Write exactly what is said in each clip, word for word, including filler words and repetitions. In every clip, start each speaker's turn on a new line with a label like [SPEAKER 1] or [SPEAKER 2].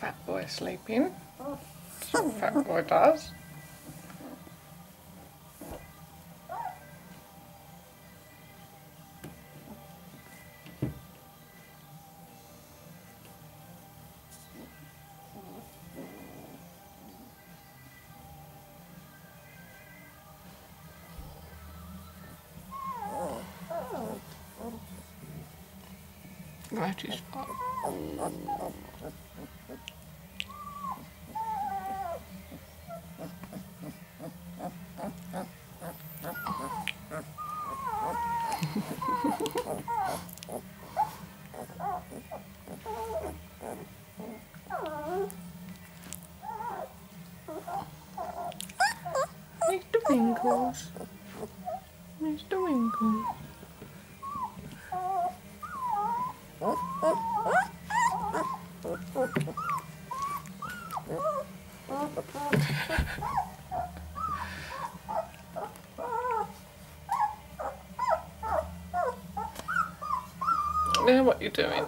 [SPEAKER 1] Fat boy sleeping. That's what fat boy does. Right, he's fat. Mister Winkles. Mister Winkles. Now what you doing?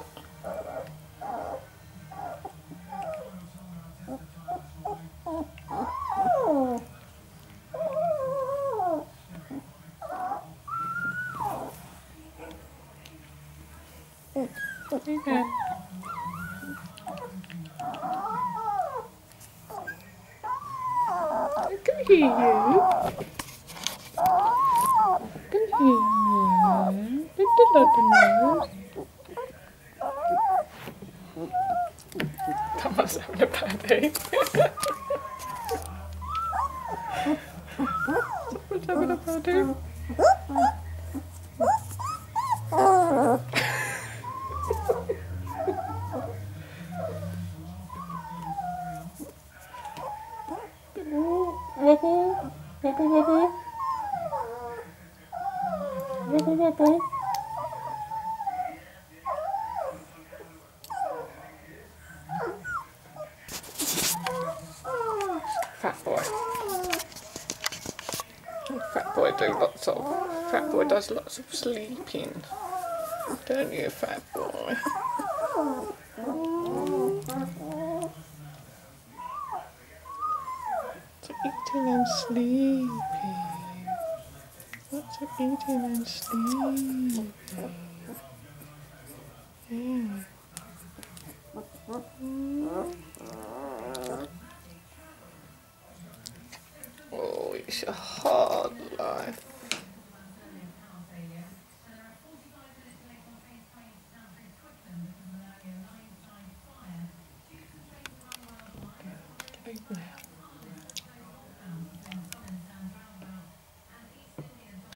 [SPEAKER 1] Okay. I can hear you. I can hear you. Little little nose. Someone's having a bad day. Someone's having a bad day. Wobble, wobble, wobble, wobble, wobble. Fat boy. Fat boy do lots of. Fat boy does lots of sleeping, don't you, fat boy? Eating and sleeping. Lots of eating and sleeping. Yeah. Oh, it's a hard life. Sleep now.